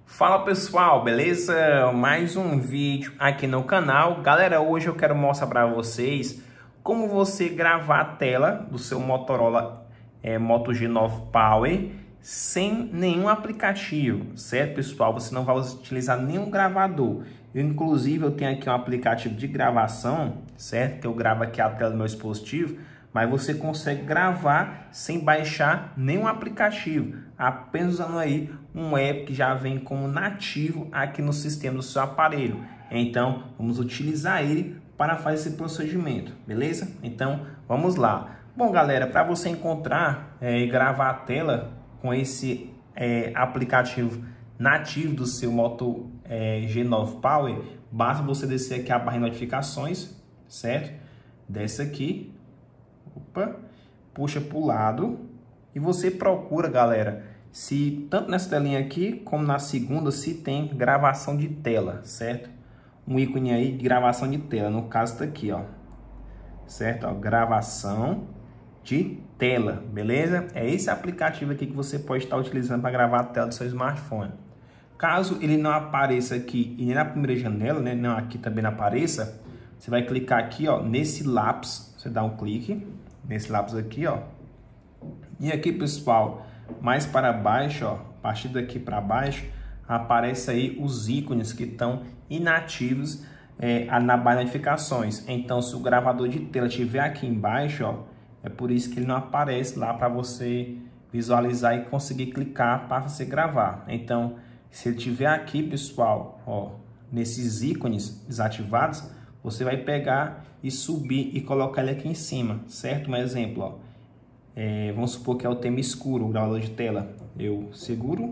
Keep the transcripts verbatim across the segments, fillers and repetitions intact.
Fala pessoal, beleza? Mais um vídeo aqui no canal. Galera, hoje eu quero mostrar para vocês como você gravar a tela do seu Motorola é, Moto G nove Power sem nenhum aplicativo, certo pessoal? Você não vai utilizar nenhum gravador. Eu, inclusive, eu tenho aqui um aplicativo de gravação, certo? Que eu gravo aqui a tela do meu dispositivo, mas você consegue gravar sem baixar nenhum aplicativo, apenas usando aí um app que já vem como nativo aqui no sistema do seu aparelho. Então, vamos utilizar ele para fazer esse procedimento, beleza? Então, vamos lá. Bom, galera, para você encontrar é, e gravar a tela com esse é, aplicativo nativo do seu Moto é, G nove Power, basta você descer aqui a barra de notificações, certo? Desce aqui. Opa, puxa para o lado e você procura, galera, se tanto nessa telinha aqui como na segunda se tem gravação de tela, certo? Um ícone aí de gravação de tela, no caso tá aqui, ó, certo? Ó, gravação de tela, beleza? É esse aplicativo aqui que você pode estar utilizando para gravar a tela do seu smartphone. Caso ele não apareça aqui e nem na primeira janela, né? Não, aqui também não apareça, você vai clicar aqui, ó, nesse lápis, você dá um clique nesse lápis aqui, ó. E aqui, pessoal, mais para baixo, ó, a partir daqui para baixo, aparece aí os ícones que estão inativos é, na barra de notificações. Então, se o gravador de tela estiver aqui embaixo, ó, é por isso que ele não aparece lá para você visualizar e conseguir clicar para você gravar. Então, se ele estiver aqui, pessoal, ó, nesses ícones desativados, você vai pegar e subir e colocar ele aqui em cima, certo? Um exemplo, ó. É, vamos supor que é o tema escuro, o gravador de tela. Eu seguro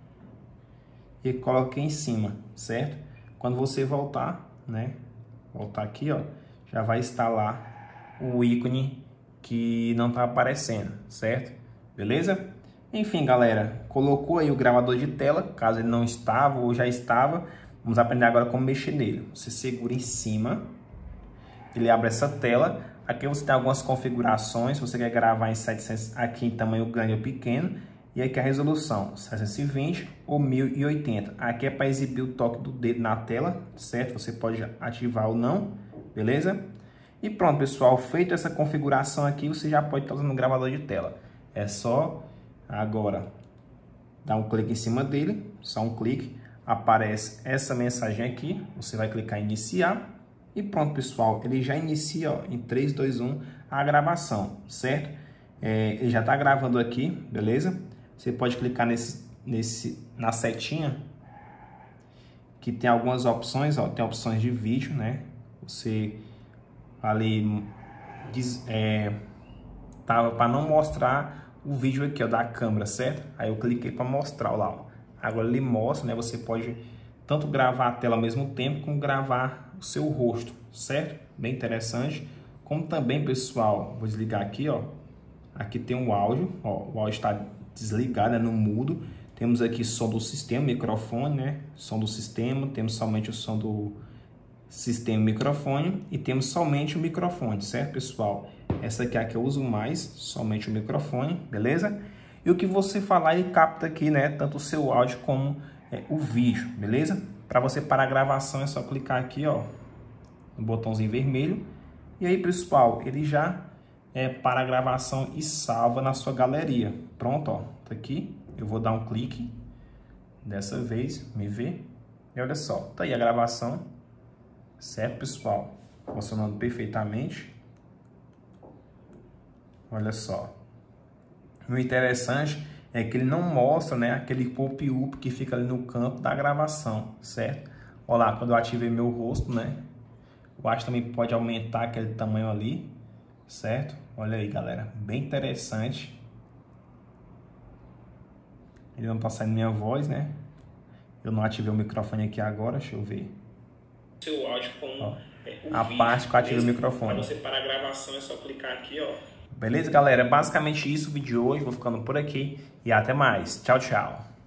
e coloco aqui em cima, certo? Quando você voltar, né? Voltar aqui, ó, já vai estar lá o ícone que não tá aparecendo, certo? Beleza? Enfim, galera, colocou aí o gravador de tela, caso ele não estava ou já estava. Vamos aprender agora como mexer nele. Você segura em cima, ele abre essa tela. Aqui você tem algumas configurações. Se você quer gravar em setecentos, aqui em tamanho grande ou pequeno. E aqui a resolução, setecentos e vinte ou mil e oitenta. Aqui é para exibir o toque do dedo na tela, certo? Você pode ativar ou não, beleza? E pronto, pessoal. Feito essa configuração aqui, você já pode estar usando o gravador de tela. É só agora dar um clique em cima dele, só um clique. Aparece essa mensagem aqui, você vai clicar em iniciar e pronto, pessoal, ele já inicia, ó, em três, dois, um a gravação, certo? É, ele já está gravando aqui, beleza? Você pode clicar nesse, nesse, na setinha que tem algumas opções, ó, tem opções de vídeo, né? Você ali diz, é, tava para não mostrar o vídeo aqui, ó, da câmera, certo? Aí eu cliquei para mostrar lá, ó. Agora ele mostra, né? Você pode tanto gravar a tela ao mesmo tempo como gravar o seu rosto, certo? Bem interessante. Como também, pessoal, vou desligar aqui, ó. Aqui tem um áudio, ó. O áudio está desligado, né? No mudo. Temos aqui som do sistema, microfone, né? Som do sistema. Temos somente o som do sistema microfone e temos somente o microfone, certo, pessoal? Essa aqui é a que eu uso mais, somente o microfone, beleza? E o que você falar, ele capta aqui, né, tanto o seu áudio como é, o vídeo, beleza? Para você parar a gravação é só clicar aqui, ó, no botãozinho vermelho. E aí, pessoal, ele já é, para a gravação e salva na sua galeria. Pronto, ó, tá aqui. Eu vou dar um clique, dessa vez, me ver. E olha só, tá aí a gravação, certo, pessoal? Funcionando perfeitamente. Olha só. O interessante é que ele não mostra, né, aquele pop-up que fica ali no canto da gravação, certo? Olha lá, quando eu ativei meu rosto, né? Eu acho que também pode aumentar aquele tamanho ali, certo? Olha aí, galera, bem interessante. Ele não tá saindo minha voz, né? Eu não ativei o microfone aqui agora, deixa eu ver. Seu áudio com ó, é, a vídeo, parte que eu ativei o microfone. Para você parar a gravação é só clicar aqui, ó. Beleza, galera? Basicamente isso o vídeo de hoje. Vou ficando por aqui e até mais. Tchau, tchau.